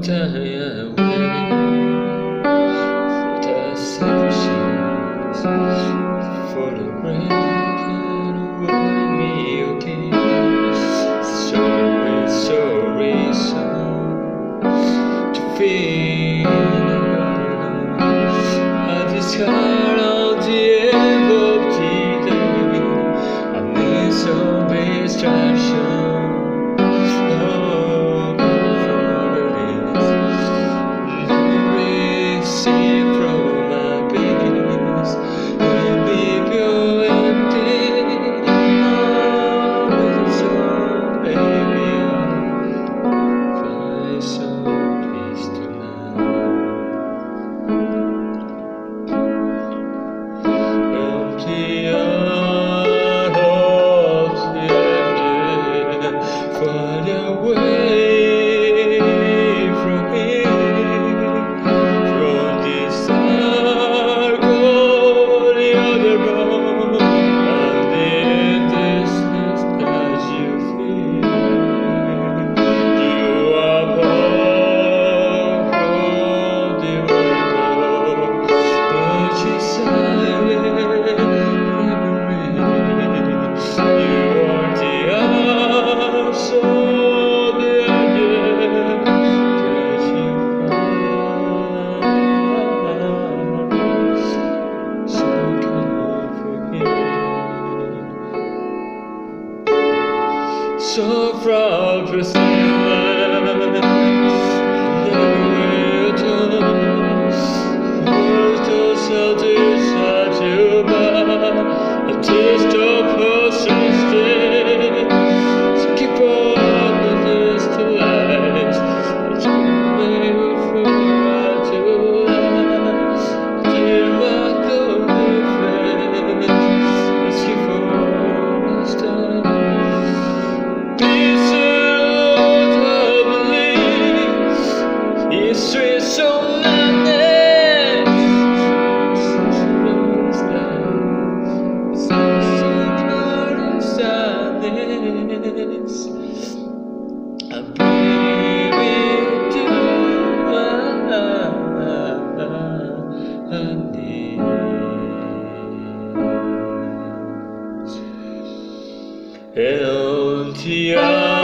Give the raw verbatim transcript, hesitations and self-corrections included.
time waiting for the secretions, for the rain can avoid me again. So it's so reason to feel alone. I discard all the empty day. I need some distraction. So proud to see life, everywhere turns. First to satisfy to buy a taste of persistence. So keep on with this to life, that you may forget to last. Till I go with it, let's keep on this time. History is so madness. It's so proud of sadness. I breathe into my knees. Empty eyes.